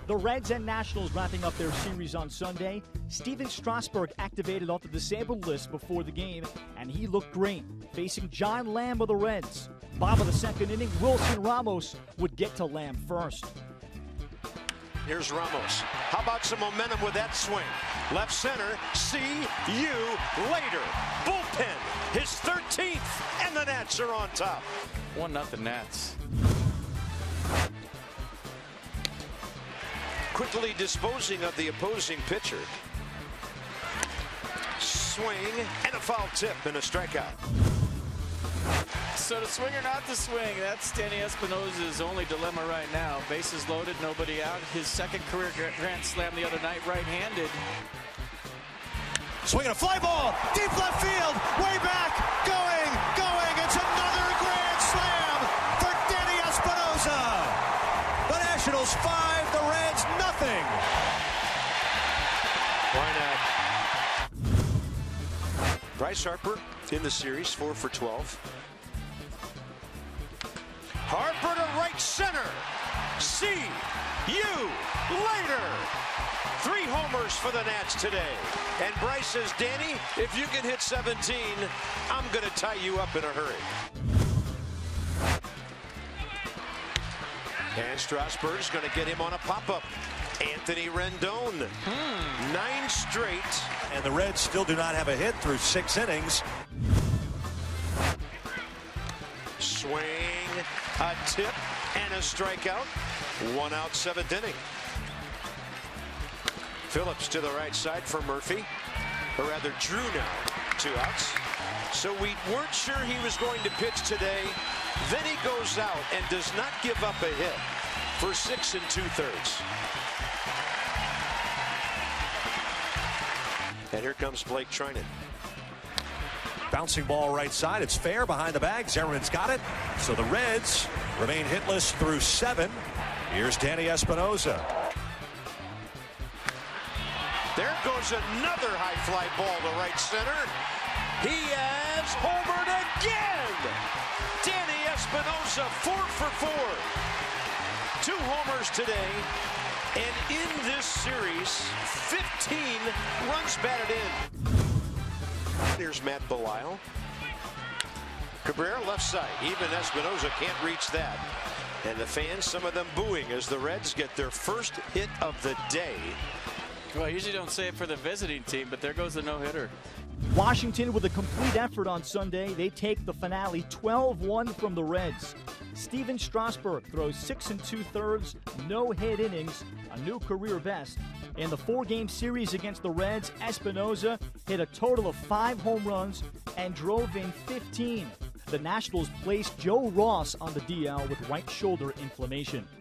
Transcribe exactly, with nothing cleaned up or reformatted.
The Reds and Nationals wrapping up their series on Sunday. Steven Strasburg activated off the disabled list before the game, and he looked great, facing John Lamb of the Reds. Bottom of the second inning, Wilson Ramos would get to Lamb first. Here's Ramos. How about some momentum with that swing? Left center, see you later. Bullpen, his thirteenth, and the Nats are on top. One nothing Nats. Quickly disposing of the opposing pitcher. Swing and a foul tip and a strikeout. So to swing or not to swing, that's Danny Espinosa's only dilemma right now. Bases loaded, nobody out. His second career grand slam the other night, right-handed. Swinging a fly ball, deep left field, way back, going, going. It's another grand slam for Danny Espinosa. The Nationals five, the Reds nothing. Why not? Bryce Harper in the series, four for twelve. Harper to right center. See you later. Three homers for the Nats today. And Bryce says, Danny, if you can hit seventeen, I'm going to tie you up in a hurry. And Strasburg's going to get him on a pop-up. Anthony Rendon, hmm. nine straight. And the Reds still do not have a hit through six innings. Swing, a tip, and a strikeout. One out, seventh inning. Phillips to the right side for Murphy, or rather Drew now, two outs. So we weren't sure he was going to pitch today. Then he goes out and does not give up a hit for six and two-thirds. And here comes Blake Treinen. Bouncing ball right side. It's fair behind the bag. Zimmerman's got it. So the Reds remain hitless through seven. Here's Danny Espinosa. There goes another high fly ball to right center. He has homered again. Danny Espinosa, four for four. Two homers today. And in this series, fifteen runs batted in. Here's Matt Belisle. Cabrera left side. Even Espinosa can't reach that. And the fans, some of them booing as the Reds get their first hit of the day. Well, I usually don't say it for the visiting team, but there goes the no-hitter. Washington with a complete effort on Sunday. They take the finale twelve one from the Reds. Steven Strasburg throws six and two-thirds, no-hit innings, a new career best. In the four-game series against the Reds, Espinosa hit a total of five home runs and drove in fifteen. The Nationals placed Joe Ross on the D L with right shoulder inflammation.